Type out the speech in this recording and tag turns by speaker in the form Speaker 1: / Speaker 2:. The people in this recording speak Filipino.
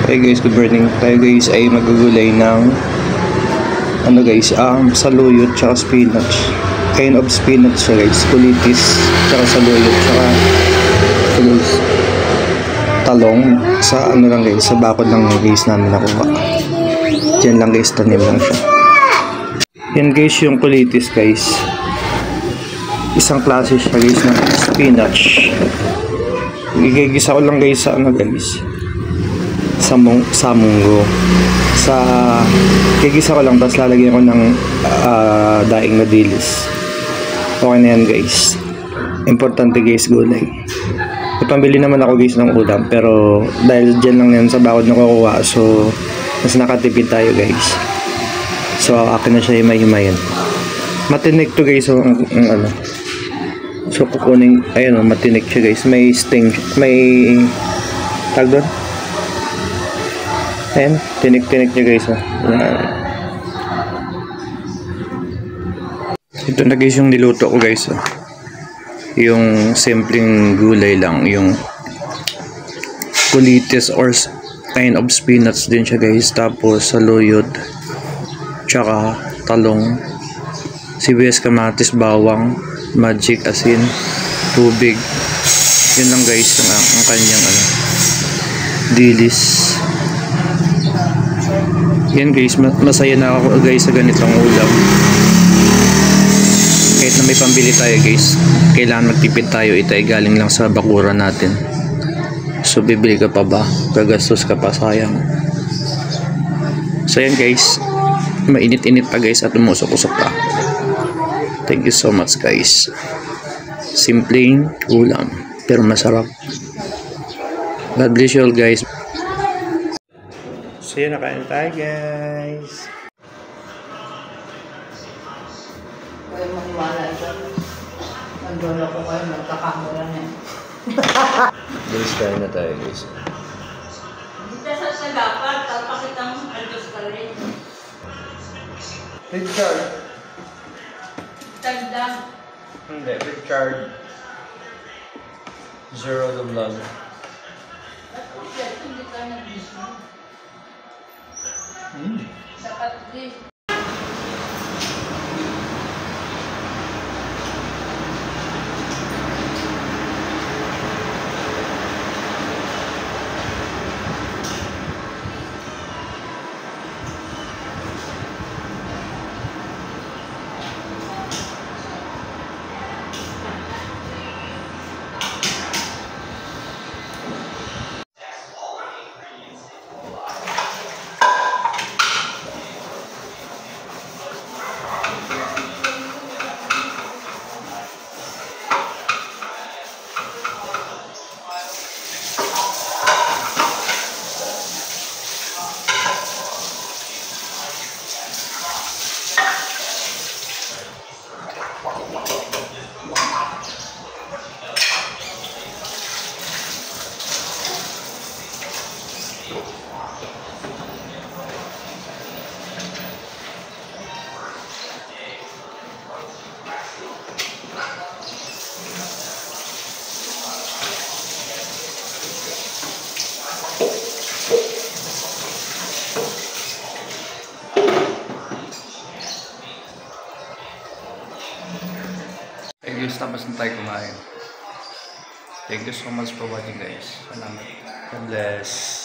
Speaker 1: Hey guys, good morning. Tayo guys ay magugulay ng saluyot tsaka spinach. Kind of spinach siya guys, kulitis tsaka saluyot tsaka guys, talong sa lang guys, sa bakod lang guys namin nakuha. Diyan lang guys, tanim lang siya. Yan guys yung kulitis guys. Isang klase siya guys ng spinach. Igigisa ko lang guys sa guys, sa munggo. Gigisa ko lang, tapos lalagyan ko ng daing na dilis. Okay na yan guys. Importante guys, gulay. Ipambili naman ako guys ng ulam, pero dahil dyan lang yan sa bakod na kukuha, so mas nakatipid tayo guys. So akin na siya himay-himayin. Matinik to guys, so so kukunin, ayun matinik siya guys. May sting, may tag doon. Ayan, tinik-tinik niya guys. Ito na guys yung niluto ko guys. Yung simpleng gulay lang, yung kulitis or kind of spinach din siya guys. Tapos saluyot, tsaka talong, sibuyas, kamatis, bawang, magic, asin, tubig. Yun lang guys ang kanyang dilis. Yan guys, masaya na ako guys sa ganitong ulam. Kahit na may pambili tayo guys, kailangan magtipid tayo. Ito ay galing lang sa bakuran natin. So bibili ka pa ba? Gagastos ka pa, sayang. So yan guys, mainit-init pa guys at umusok-usok pa. Thank you so much guys. Simpleng ulam pero masarap. God bless you all guys. So yun, nakain tayo guys.
Speaker 2: Huwag maniwala ito. Nandun ako kayo, magkakamura na.
Speaker 1: Guys, kain na tayo guys.
Speaker 2: Hindi ka sa dapat, tapakitang aldos ka rin.
Speaker 1: Richard.
Speaker 2: Tagdang.
Speaker 1: Hindi, Richard. Zero the vlog.
Speaker 2: Hindi ka nag-bisyo. Dapat din.
Speaker 1: Tapos na tayo kumain. Thank you so much for watching guys. Salamat. God bless.